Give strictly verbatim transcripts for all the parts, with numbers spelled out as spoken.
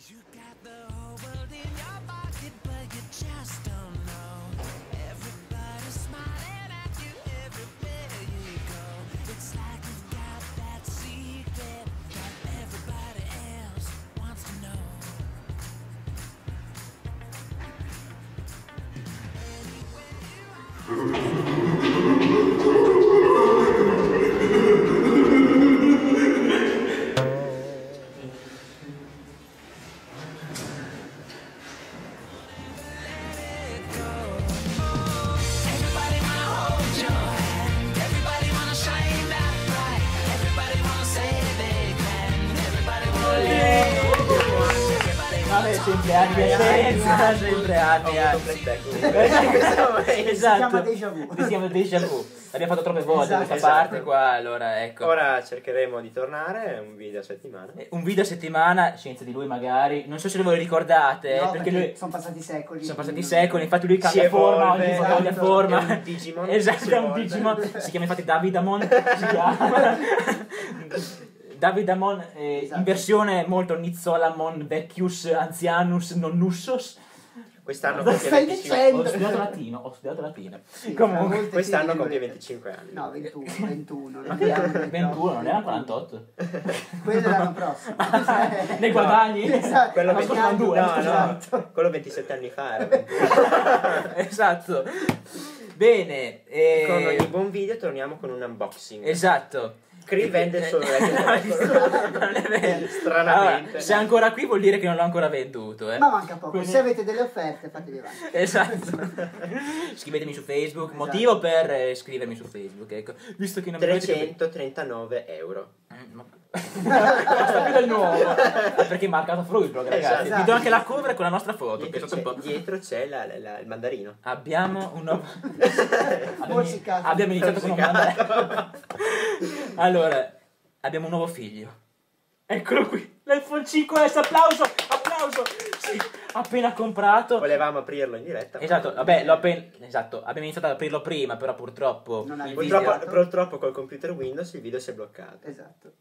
Sempre anni senza, sempre anni Esatto. Si chiama déjà vu. Si chiama déjà vu. L'abbiamo fatto troppe volte Esatto. questa parte qua, allora ecco. Ora cercheremo di tornare, un video a settimana. Un video a settimana, senza di lui magari. Non so se voi lo ricordate, No, eh, perché, perché lui... sono passati secoli. Sono passati secoli, infatti lui Si cambia forma, evolve, ogni volta cambia esatto, forma. è un Digimon. Esatto, Si è un evolve. Digimon. Si chiama infatti Davidamon, si chiama. Davidamon, eh, Esatto. in versione molto Nizzolamon, Vecchius, Anzianus, Nonnussos. Quest'anno Cosa compie stai venticinque dicendo? Ho studiato latino, ho studiato latino. Sì, Comunque, fra molte Quest'anno figure. compie venticinque anni. No, ventuno, ventuno. Ma che ventuno, non era quarantotto? Quello è l'anno prossimo. Ne guadagni? Esatto. Quello Ma venti- scusa, due, no, scusa. no, quello ventisette anni fa era ventuno. Esatto. Bene. eh, Con ogni buon video torniamo con un unboxing. Esatto. Cree vende solo Non è vero. Stranamente. Allora, se è ancora qui vuol dire che non l'ho ancora venduto, eh. Ma manca poco. Quindi- Se avete delle offerte, fatevi avanti. Esatto. Scrivetemi su Facebook. Esatto. Motivo per eh, scrivermi su Facebook, ecco. Visto che non mi avete- trecentotrentanove euro. Mm, ma- Costa più del nuovo. Ah, perché è marcato Fruitblog, ragazzi. Esatto. Vi do anche la cover con la nostra foto. Dietro pensate c'è, un po'. dietro c'è la- la- la- il mandarino. Abbiamo un nuovo. abbiamo, Morsicato. abbiamo iniziato con un mandarino. Allora, abbiamo un nuovo figlio. Eccolo qui, l'iPhone cinque S, applauso, applauso. Sì, appena comprato. Volevamo aprirlo in diretta. Esatto, vabbè, l'ho appena. Esatto, abbiamo iniziato ad aprirlo prima, però purtroppo. Non hai il video. video- Purtroppo, purtroppo col computer Windows il video si è bloccato. Esatto.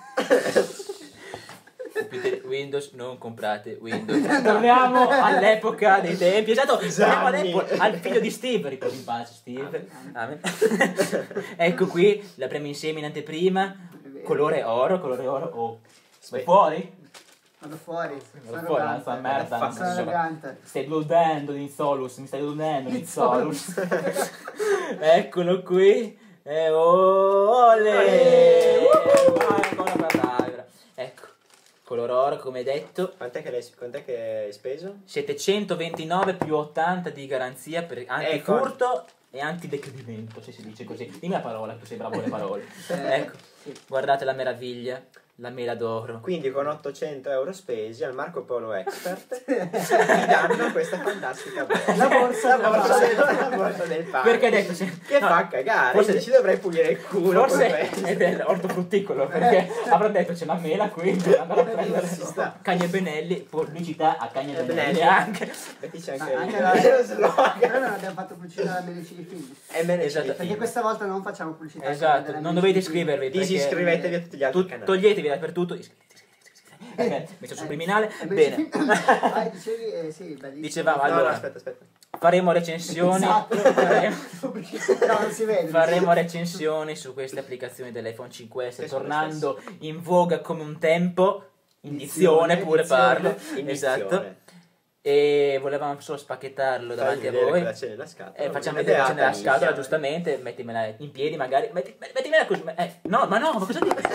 Computer Windows, non comprate Windows. Torniamo all'epoca dei tempi. Esatto, torniamo Zanni. all'epoca, al figlio di Steve, ricordi in pace Steve. Amen. Ecco qui, l'apriamo insieme in anteprima. Colore oro, colore oro. Oh, vai fuori? Vado fuori. Sono Vado fuori, non fa arrogante. merda. non Sono so- arrogante. Stai deludendo Insolus, mi stai deludendo Insolus. Insolus. Eccolo qui. E ole! Ole! Vai, ancora per l'altra. Ecco, color oro come detto. Quant'è che, l'hai, quant'è che hai speso? settecentoventinove più ottanta di garanzia per antifurto e antidecredimento, se si dice così. Dimmi la parola, tu sei bravo con le parole. Ecco, guardate la meraviglia, la mela d'oro. Quindi con ottocento euro spesi al Marco Polo Expert ti danno questa fantastica borsa. La borsa la borsa, del del, la borsa del pane. Perché hai detto se- Che no, fa cagare, forse- forse ci dovrei pulire il culo. Forse con questo. è dell'ortofrutticolo, perché avrà detto c'è la mela qui, bisogna andare a prendere. Ci sta. Cagna e Benelli, pubblicità a Cagna e Eh, Benelli Benelli. anche. Metti c'è Ma anche, anche il- la- lo slogan. Però non abbiamo fatto pubblicità alla Medicini Film. E me ne Esatto. Perché questa volta non facciamo pubblicità. Esatto, della non Medicini dovete Film. iscrivervi perché Disiscrivetevi a tutti gli altri tu- canali. toglietevi dappertutto, iscrivetevi, iscrivetevi, iscrivetevi. Ok, messo sul Eh, criminale. eh, Medicini Bene. Film. Vai, dicevi, eh, sì, bellissimo. Dicevamo, No, no, allora, aspetta, aspetta. faremo recensioni. Esatto. faremo- Pubblicità. No, non si vede. Faremo recensioni su queste applicazioni dell'iPhone cinque S, Che sono tornando in voga come un tempo. Indizione pure Indizione. parlo. Indizione. Esatto. E volevamo solo spacchettarlo davanti a Fai vedere voi. cosa c'è nella scatola. Eh, facciamo Una vedere cosa c'è nella beata scatola, minchia. giustamente. Mettimela in piedi, magari. Metti, mettimela così. Eh, no, ma no, ma cosa dici?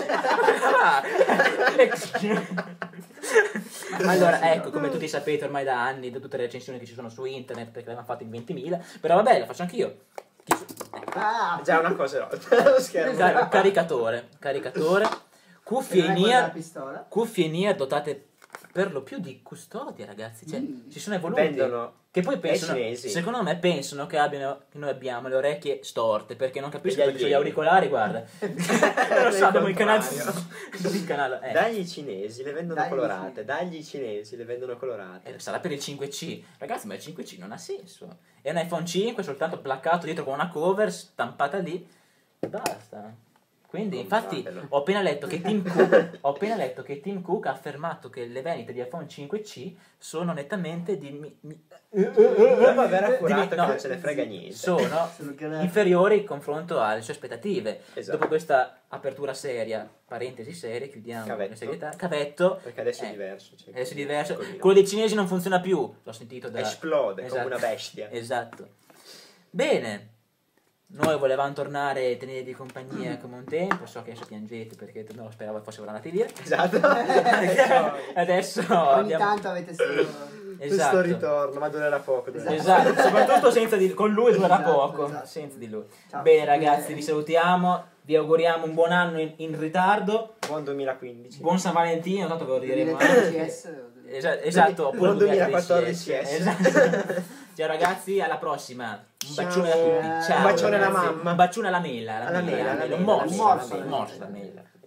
Allora, ecco, come tutti sapete ormai da anni, da tutte le recensioni che ci sono su internet, perché le abbiamo fatte in ventimila, però vabbè, la faccio anch'io. Chi so- ecco. Ah, Già una cosa rotta. Lo schermo. Car- caricatore, caricatore, cuffie se in non hai quella ear, pistola. cuffie in ear dotate per lo più di custodia, ragazzi, cioè, Mm. si sono evoluti. Vendono Che poi pensano, ai cinesi. secondo me pensano che, abbiano, che noi abbiamo le orecchie storte, perché non capiscono Degli perché sugli alieni. auricolari, guarda. Non lo so, abbiamo il canale. Il canale eh. Dagli cinesi le vendono Dagli colorate. cinesi. Dagli cinesi le vendono colorate. Eh, sarà per il cinque C. Ragazzi, ma il cinque C non ha senso. È un iPhone cinque soltanto placcato dietro con una cover stampata lì. E basta. Quindi, infatti, Compratelo. ho appena letto che Tim Cook, ho appena letto che Tim Cook ha affermato che le vendite di iPhone cinque C sono nettamente di mi- mi- Dopo aver accurato Dimmi- che no, non ce ne frega niente. sono Sono grazie. inferiori in confronto alle sue aspettative. Esatto. Dopo questa apertura seria, parentesi serie, chiudiamo Cavetto. la serietà. Cavetto. Perché adesso è eh, diverso. Cioè, Adesso è diverso. piccolino. Quello dei cinesi non funziona più. L'ho sentito da... Esplode Esatto. come una bestia. Esatto. Bene. Noi volevamo tornare a tenervi compagnia come un tempo. So che adesso piangete perché non lo speravo fossero andati via. Esatto. Adesso Ogni abbiamo... tanto avete solo... Questo Esatto. ritorno, ma durerà poco. durerà. Esatto, soprattutto senza di... con lui durerà Esatto, poco. esatto. Senza di lui. Ciao. Bene ragazzi, vi salutiamo. Vi auguriamo un buon anno in, in ritardo. Buon duemilaquindici. Buon San Valentino, tanto ve lo diremo anche. duemilatredici S. Esa- esatto, oppure Buon duemilaquattordici S. Esatto. Ciao ragazzi, alla prossima. Un Ciao. bacione a tutti. Ciao. Un bacione alla ragazzi. mamma. Un bacione alla mela. Alla mela, alla Un mela, morso. alla mela, Un alla morso alla mela.